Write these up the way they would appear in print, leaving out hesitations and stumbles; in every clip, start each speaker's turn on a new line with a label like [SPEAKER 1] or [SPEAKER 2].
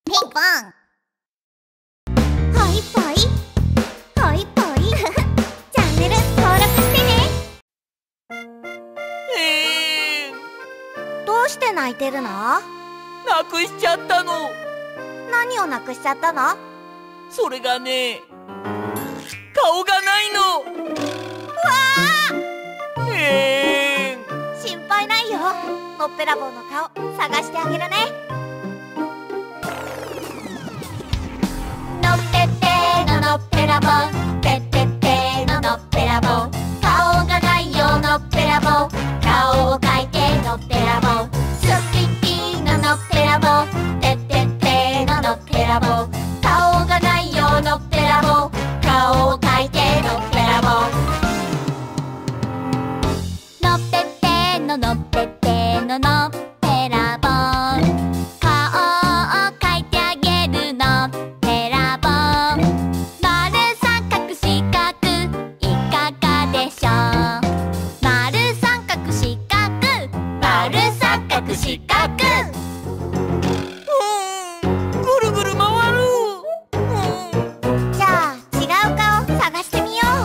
[SPEAKER 1] ピンポン。ほいぽいほいぽいチャンネル登録してね。どうして泣いてるの？
[SPEAKER 2] なくしちゃったの。
[SPEAKER 1] 何をなくしちゃったの？
[SPEAKER 2] それがね、顔がないの。
[SPEAKER 1] わあ！心配ないよ。のっぺらぼうの顔探してあげるね。のっぺってののっぺらぼう、ぺってってののっぺらぼう、顔がないよのっぺらぼう、顔を描いてのっぺらぼう、スピッピののっぺらぼう、ぺってってののっぺらぼう、顔がないよのっぺらぼう、顔を描いてのっぺらぼう、のっぺってののっぺってののっぺらぼう、顔を描いてあげるのっぺらぼう、丸三角四角いかがでしょう、丸三角四角丸三角四角、
[SPEAKER 2] ぐるぐる回る。
[SPEAKER 1] じゃあ違う顔探してみよう。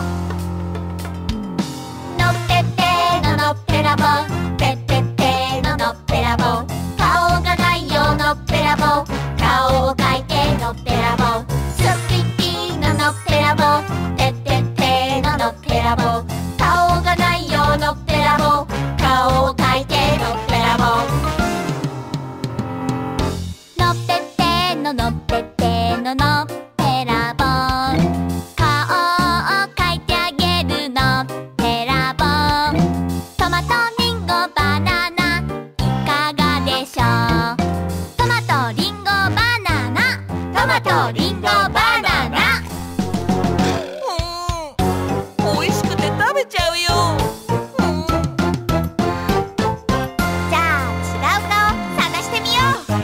[SPEAKER 1] のっぺってののっぺらぼう、ぺってってののっぺらぼう、顔がないよのっぺらぼう、顔を描いてのっぺらぼう、スピッピののっぺらぼう、ぺってってののっぺらぼう、顔がないよのっぺらぼう、顔を描いてのっぺらぼう、のっぺってののっぺってののっぺらぼう、顔を描いてあげるのっぺらぼう、トマトリンゴバナナいかがでしょう、トマトリンゴバナナトマトリンゴバナナ、
[SPEAKER 2] 美味しくて食べちゃうよ。
[SPEAKER 1] じゃあ違う顔探してみよう。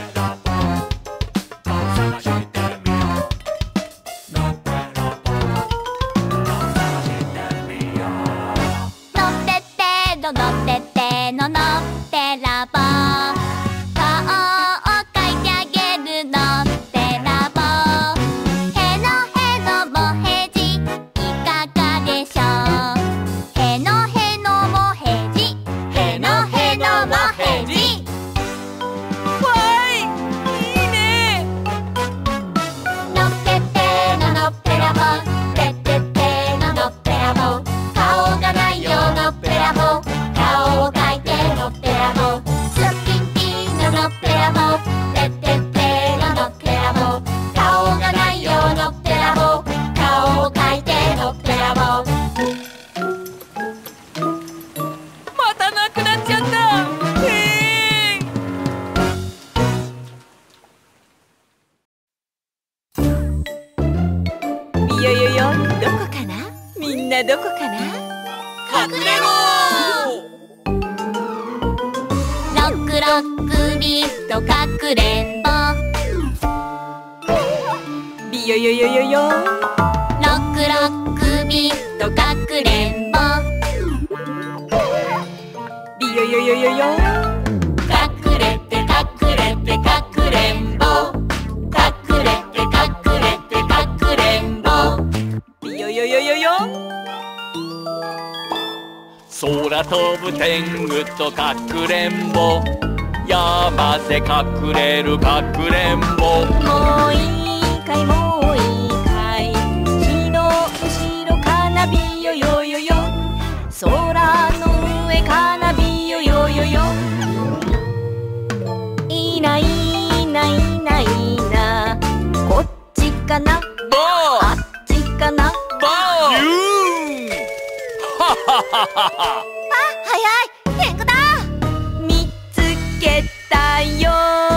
[SPEAKER 1] のっぺってののっぺってののっぺらぼう、顔を描いてあげるのっぺらぼう、へのへのもへじいかがでしょう、へのへのもへじへのへのもへじ、
[SPEAKER 2] わーい、いいね。
[SPEAKER 1] のっぺってののっぺらぼう、ぺってってののっぺらぼう、顔がないよのっぺらぼう、顔を描いてのっぺらぼう、スピッピののっぺらぼう、ぺってってののっぺらぼう、顔がないよのっぺらぼう、顔を描いてのっぺらぼう、
[SPEAKER 2] またなくなっちゃった。いやいやいや、どこかな、みんなどこかな。かくれろ
[SPEAKER 1] ロックロックビートかくれんぼ、
[SPEAKER 2] ビヨヨヨヨヨ。
[SPEAKER 1] ロックロックビートかくれんぼ、
[SPEAKER 2] ビヨヨヨヨヨ。
[SPEAKER 1] 隠れて隠れてかくれんぼ、隠れて隠れてかくれんぼ、
[SPEAKER 2] ビヨヨヨヨヨ。空飛ぶ天狗とかくれんぼ、山で隠れるかくれんぼ。
[SPEAKER 3] もういいかいもういいかい、火の後ろかなびよよよよ、空の上かなびよよよよ、いないいないいないな、こっちかな
[SPEAKER 2] ボ
[SPEAKER 3] あっちかな、
[SPEAKER 2] ーボーユーン。ははははは。
[SPEAKER 1] 早い天狗だ。
[SPEAKER 3] 見つけたよ、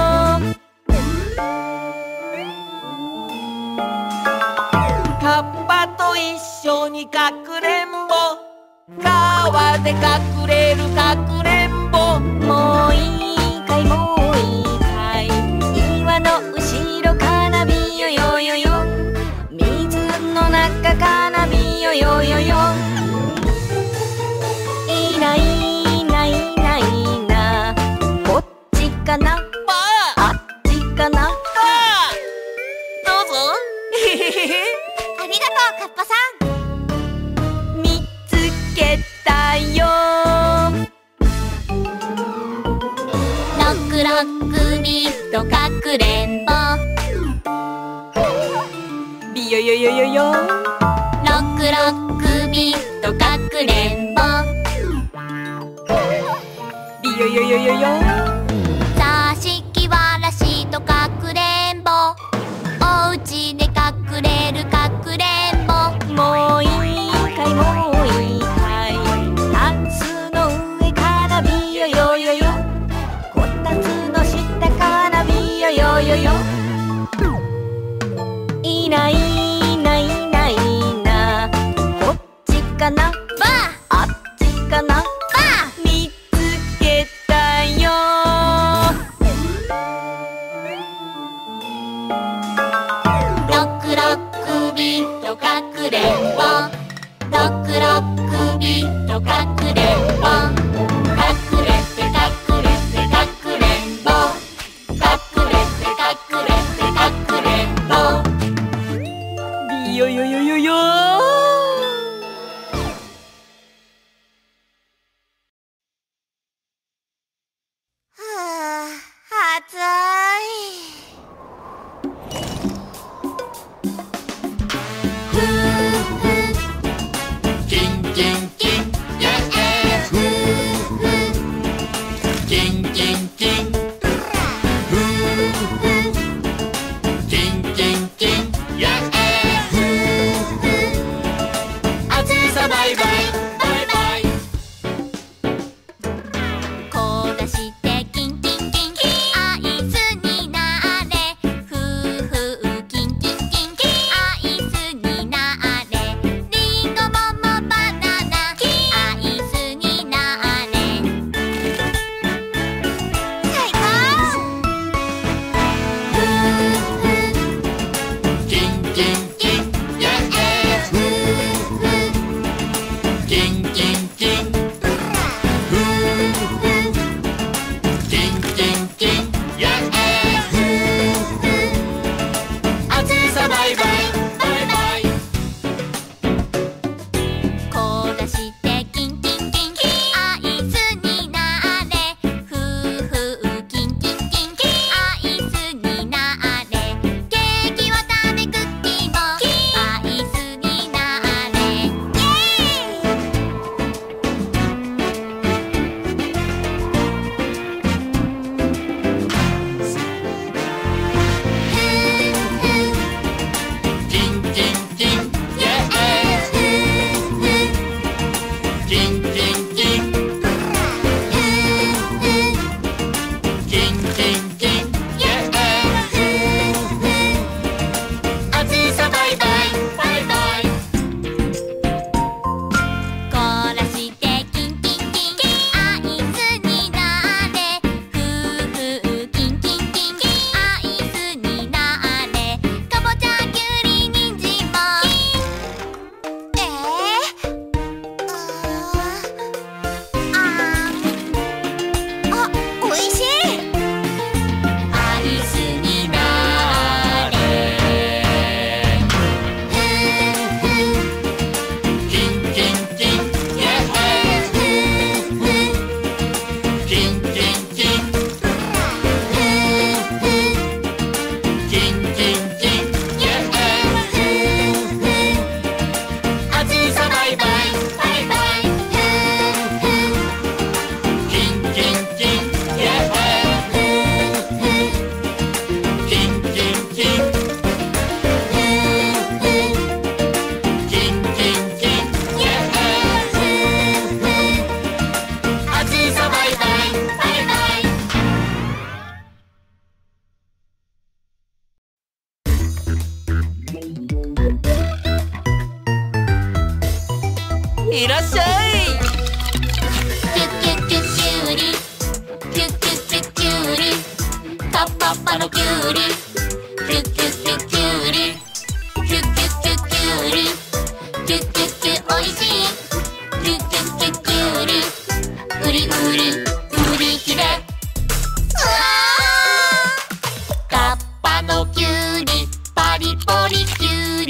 [SPEAKER 2] カッパと一緒にかくれんぼ、川で隠れるかくれんぼ。
[SPEAKER 3] もういいかいもういいかい、岩の後ろかなびよよよよ、水の中かなびよよよよ、いないいないいないな、こっちかな
[SPEAKER 2] バー
[SPEAKER 3] あっちかな、
[SPEAKER 2] バー
[SPEAKER 1] ありがとうカッパさん。
[SPEAKER 3] 見つけたよ。
[SPEAKER 1] ロックロックビートかくれんぼ。
[SPEAKER 3] ビヨヨヨヨヨ。
[SPEAKER 1] ロックロックビートかくれんぼ。
[SPEAKER 3] ビヨヨヨヨヨ。
[SPEAKER 1] 座敷わらしとかくれんぼ。おうちでかくれるかくれんぼ。
[SPEAKER 3] もういいかいもういいかい。タンスの上からビヨヨヨヨ。こたつの下からビヨヨヨヨ。いないいないいないな。こっちかな
[SPEAKER 1] ばあ
[SPEAKER 3] あっちかな。
[SPEAKER 1] ばあ
[SPEAKER 3] 見つけたよ。
[SPEAKER 1] ロックロックビートかくれんぼ。ロックロックビートかくれんぼ。かくれてかくれてかくれんぼ。かくれてかくれてかくれんぼ。
[SPEAKER 3] ビヨヨヨヨヨ。
[SPEAKER 1] はあ、暑い。ふーふー
[SPEAKER 2] キンキンキンイェイ
[SPEAKER 1] ふーふー
[SPEAKER 2] キンキンキン
[SPEAKER 1] ふーふー
[SPEAKER 2] キンキンキンイェイ
[SPEAKER 1] ふーふー
[SPEAKER 2] 暑さバイバイバイ
[SPEAKER 1] こう出してキンキンキンアイスになれ。ふーふーキンキンキンアイスになれ。リンゴももバナナアイスになれ。最高。ふーふー
[SPEAKER 2] キンキンキンイェイ
[SPEAKER 1] ふーふー
[SPEAKER 2] キンキンキン
[SPEAKER 1] ふーふー
[SPEAKER 2] キンキンキンイェイ
[SPEAKER 1] ふーふー
[SPEAKER 2] 暑さバイバイバイ
[SPEAKER 1] こう出してキンキンキンアイスになれ。ふーふーキンキンキンアイスになれ。ケーキわたべクッキーもアイスになれ。イエーイ
[SPEAKER 2] キンキンキンイェイ
[SPEAKER 1] ふーふー
[SPEAKER 2] キンキンキン
[SPEAKER 1] ふーふー
[SPEAKER 2] キンキンキンイェイ
[SPEAKER 1] ふーふー
[SPEAKER 2] 暑さバイバイバイバイ
[SPEAKER 1] 凍らしてキンキンキンアイスになれ。ふーふーキンキンキンアイスになれ。かぼちゃきゅうりにんじんもあ、おいしい。アイスになれ。ふーふー
[SPEAKER 2] キンキンキンイェイ
[SPEAKER 1] ふーふー
[SPEAKER 2] キンキンキン
[SPEAKER 1] ふーふー
[SPEAKER 2] キンキンキンイェイ
[SPEAKER 1] ふーふー
[SPEAKER 2] 暑さバイバイバイバイ
[SPEAKER 1] ふーふー
[SPEAKER 2] キンキンキンイェイ
[SPEAKER 1] ふーふー
[SPEAKER 2] キンキンキン
[SPEAKER 1] ふーふー
[SPEAKER 2] キンキンキンイェイ
[SPEAKER 1] ふーふー
[SPEAKER 2] 暑さバイバイバイバイ
[SPEAKER 3] いらっしゃい。
[SPEAKER 1] キュキュキュキュウリキュキュキュキュウリカッパッパのキュウリキュキュキュキュウリキュキュキュキュウリキュキュキュおいしいキュキュキュキュウリウリウリ売り切れ。うわーカッパのキュウリパリポリキュウ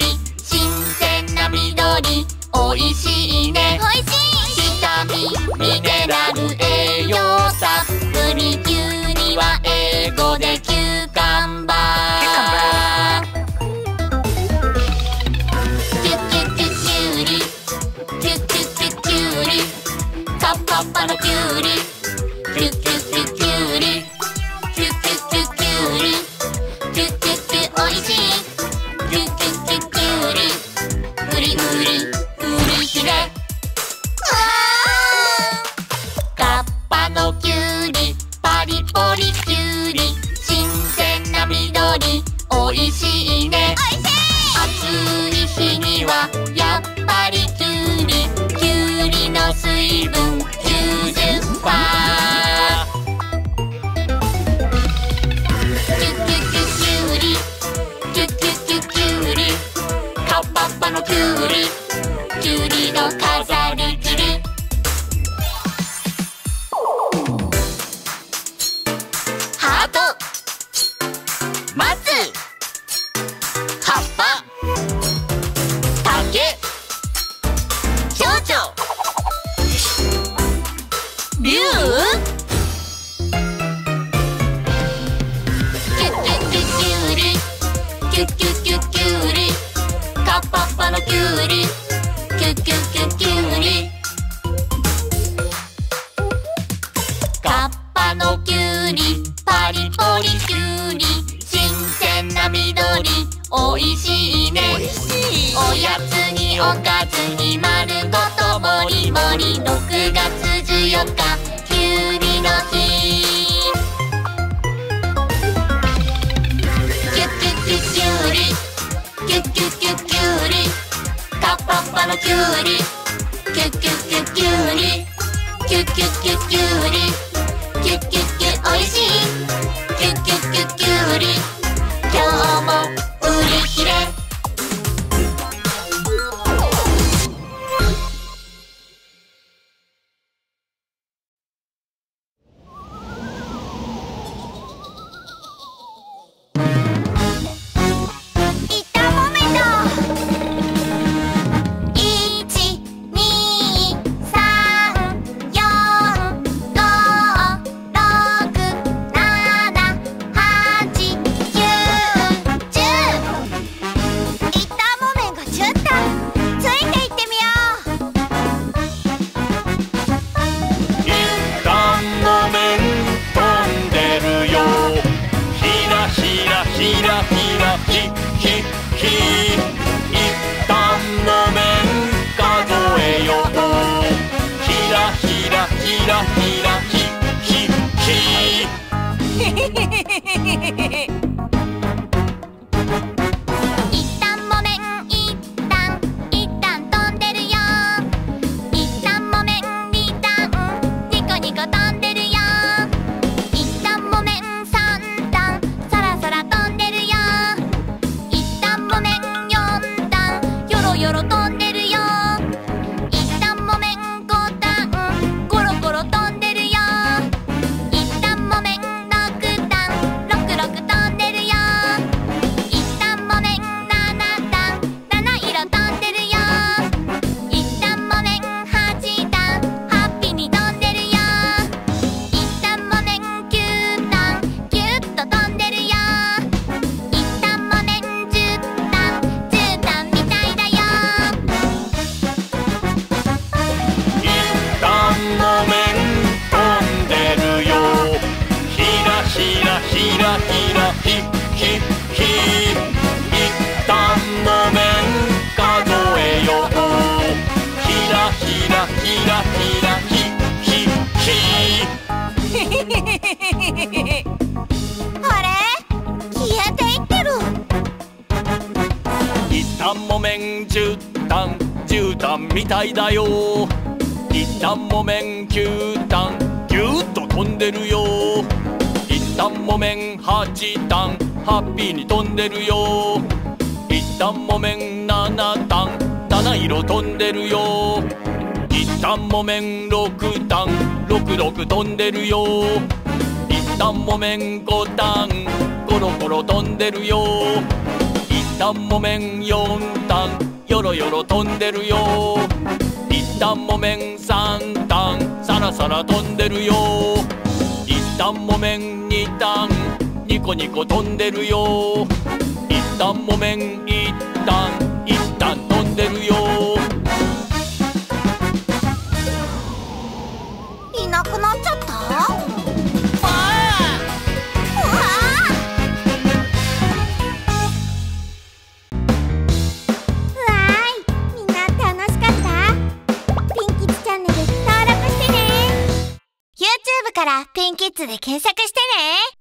[SPEAKER 1] おいしいね。暑い日にはやっぱりきゅうり、きゅうりの水分 90%。 キュキュキュきゅうり、キュキュキュきゅうり、カッパッパのきゅうり、きゅうりの飾り切り。ハート、松、葉っぱ、竹、蝶々、ビュー。キュキュキュきゅうり、キュキュキュきゅうり、カッパッパのきゅうり、キュキュキュきゅうり。カッパのきゅうり、パリポリきゅうり、新鮮な緑、おいしいね。おやつにおかずに丸ごともりもり。6月14日きゅうりの日。キュキュキュきゅうり、キュキュキュきゅうり、カッパッパのきゅうり、キュキュキュきゅうり、キュキュキュきゅうり、キュキュキュおいしい。キュキュキュきゅうり、今日も売り切れ。
[SPEAKER 4] みたいだよ。一旦木綿9段ぎゅっと飛んでるよ。一旦木綿8段ハッピーに飛んでるよ。一旦木綿7段七色飛んでるよ。一旦木綿6段66飛んでるよ。一旦木綿5段コロコロ飛んでるよ。一旦木綿4段よろよろ飛んでるよ。一旦木綿3段さらさら飛んでるよ。一旦木綿2段ニコニコ飛んでるよ。一旦木綿1段1段飛んでるよ。
[SPEAKER 1] いなくなっちゃった。YouTube からピンキッズで検索してね。